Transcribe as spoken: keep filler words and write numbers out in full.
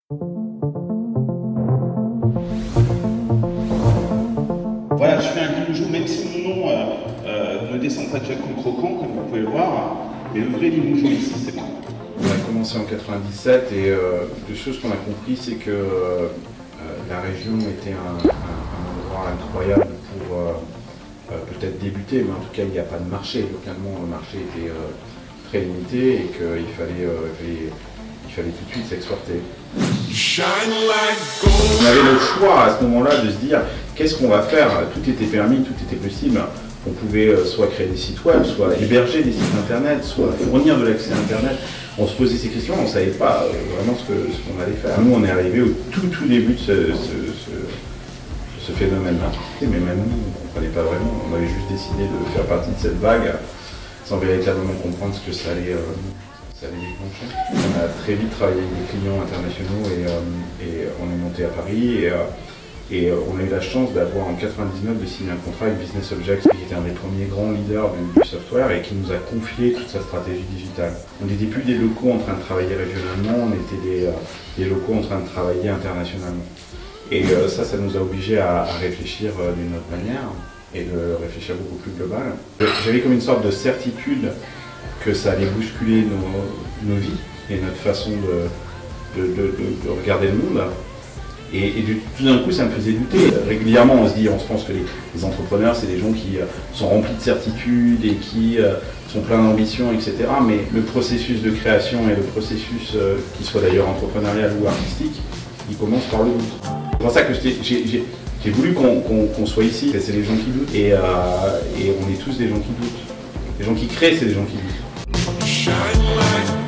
Voilà, je fais un limoujo, même si mon nom euh, euh, ne descend pas de Jacques le Croquant, comme vous pouvez le voir, mais le vrai limoujo ici, c'est moi. On a commencé en quatre-vingt-dix-sept et euh, deux choses qu'on a compris, c'est que euh, la région était un, un, un endroit incroyable pour euh, euh, peut-être débuter, mais en tout cas il n'y a pas de marché. Localement, le marché était euh, très limité et qu'il fallait, euh, fallait, il fallait tout de suite s'exporter. On avait le choix à ce moment-là de se dire qu'est-ce qu'on va faire. Tout était permis, tout était possible. On pouvait soit créer des sites web, soit héberger des sites internet, soit fournir de l'accès internet. On se posait ces questions, on ne savait pas vraiment ce qu'on ce qu'on allait faire. Nous, on est arrivé au tout tout début de ce, ce, ce, ce phénomène-là. Mais même nous, on ne comprenait pas vraiment. On avait juste décidé de faire partie de cette vague sans véritablement comprendre ce que ça allait, euh, ça allait déclencher. On a très vite travaillé avec des clients internationaux et, euh, et on est monté à Paris. Et, euh, Et on a eu la chance d'avoir en quatre-vingt-dix-neuf de signer un contrat avec Business Objects, qui était un des premiers grands leaders du, du software et qui nous a confié toute sa stratégie digitale. On n'était plus des locaux en train de travailler régionalement, on était des, des locaux en train de travailler internationalement. Et euh, ça, ça nous a obligés à, à réfléchir euh, d'une autre manière et de réfléchir beaucoup plus global. J'avais comme une sorte de certitude que ça allait bousculer nos, nos vies et notre façon de, de, de, de, de regarder le monde. Et, et du, tout d'un coup, ça me faisait douter. Régulièrement, on se dit, on se pense que les, les entrepreneurs, c'est des gens qui euh, sont remplis de certitudes et qui euh, sont pleins d'ambition, et cetera. Mais le processus de création et le processus, euh, qui soit d'ailleurs entrepreneurial ou artistique, il commence par le doute. C'est pour ça que j'ai voulu qu'on qu'on, qu'on soit ici. C'est les gens qui doutent. Et, euh, et on est tous des gens qui doutent. Les gens qui créent, c'est des gens qui doutent.